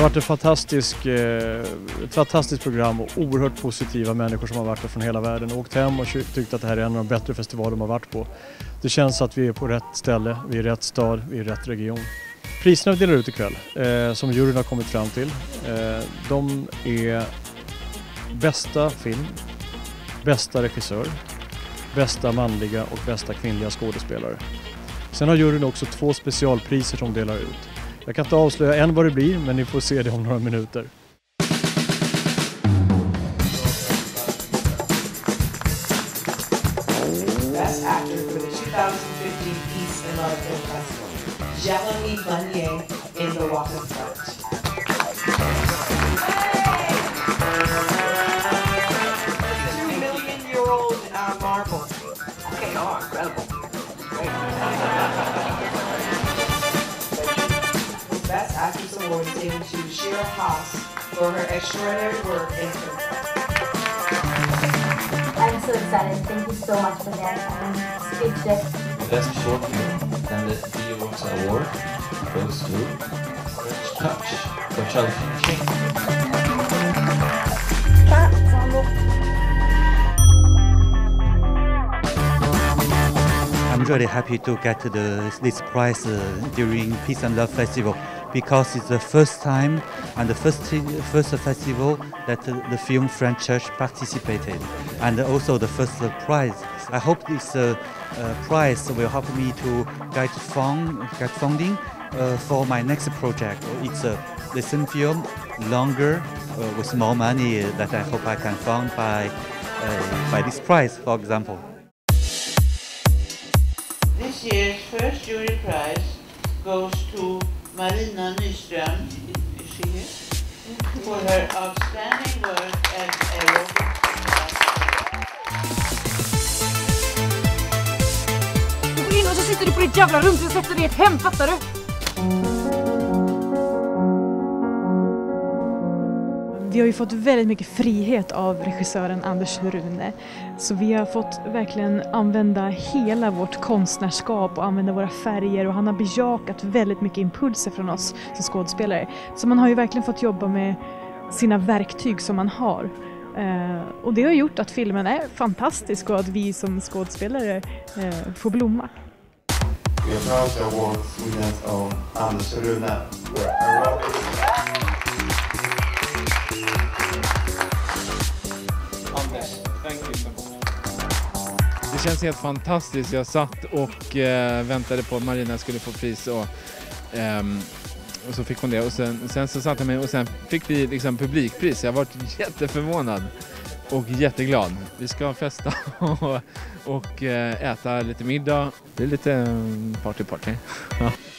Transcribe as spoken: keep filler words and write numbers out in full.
har varit ett fantastiskt, ett fantastiskt program och oerhört positiva människor som har varit där från hela världen och åkt hem och tyckt att det här är en av de bättre festivaler de har varit på. Det känns att vi är på rätt ställe, vi är i rätt stad, vi är i rätt region. Priserna vi delar ut ikväll, eh, som juryn har kommit fram till, eh, de är bästa film, bästa regissör, bästa manliga och bästa kvinnliga skådespelare. Sen har juryn också två specialpriser som delar ut. Jag kan inte avslöja än vad det blir, men ni får se det om några minuter. Best Actor for the twenty fifteen Peace and Love Film Festival, Jeremy Vanier in The Walking Front. Two million year old uh, marble. Okay, oh, incredible. Best Actress Award is given to Shira Haas for her extraordinary work in film. I'm so excited. Thank you so much for that. I'm speechless. Best short film and the Viewers Award goes to Touch for Charlie Sheen. I'm really happy to get the, this prize uh, during Peace and Love Festival because it's the first time and the first first festival that uh, the film French Church participated, and also the first uh, prize. I hope this uh, uh, prize will help me to get fund, get funding uh, for my next project. It's a listen film, longer, uh, with more money that I hope I can fund by uh, by this prize, for example. This year's first jury prize goes to Marina Nyström, is she here? For her outstanding work as aerobic. Du går in och så sitter du på ditt jävla rum och sätter dig i ett hem, fattar du? Vi har ju fått väldigt mycket frihet av regissören Anders Rune. Så vi har fått verkligen använda hela vårt konstnärskap och använda våra färger. Och han har bejakat väldigt mycket impulser från oss som skådespelare. Så man har ju verkligen fått jobba med sina verktyg som man har. Och det har gjort att filmen är fantastisk och att vi som skådespelare får blomma. We are proud to award Swedens own Anders Rune. Det känns helt fantastiskt. Jag satt och eh, väntade på att Marina skulle få pris och, ehm, och så fick hon det. Och sen, sen så satt jag med och sen fick vi liksom publikpris. Jag var jätteförvånad och jätteglad. Vi ska festa och, och eh, äta lite middag. Det är lite party party.